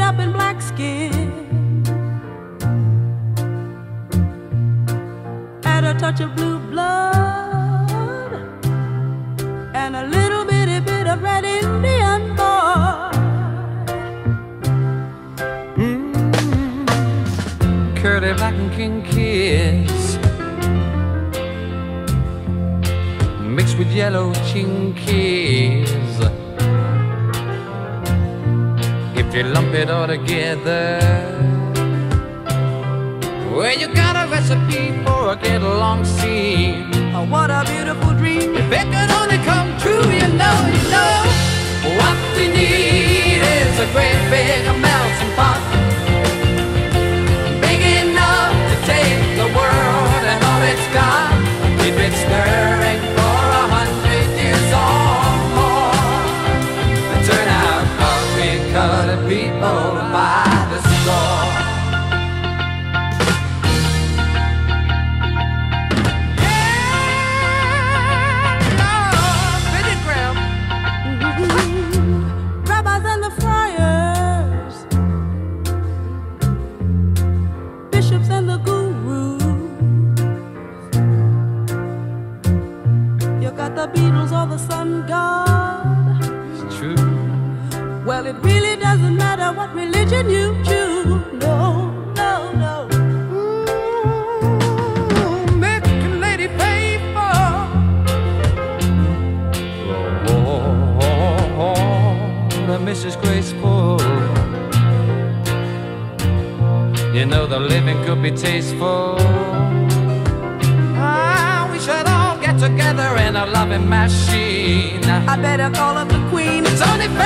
up in black skin. Add a touch of blue blood and a little bitty bit of red Indian boy. Curly black and king kiss mixed with yellow chinkies. If you lump it all together, well, you got a recipe for a get-along scene. Oh, what a beautiful dream. If it could only come true, you know. What we need is a great big melting pot, big enough to take the world and all it's got. Keep it stirring for 100 years or more, and turn out coffee-colored people by the score. Rabbis and the friars, bishops and the gurus. You got the Beatles or the sun god. It's true. Well, it really doesn't matter what religion you choose. No. American lady pay for. Mrs. Graceful, you know the living could be tasteful. We should all get together in a loving machine. I better call up the queen. It's only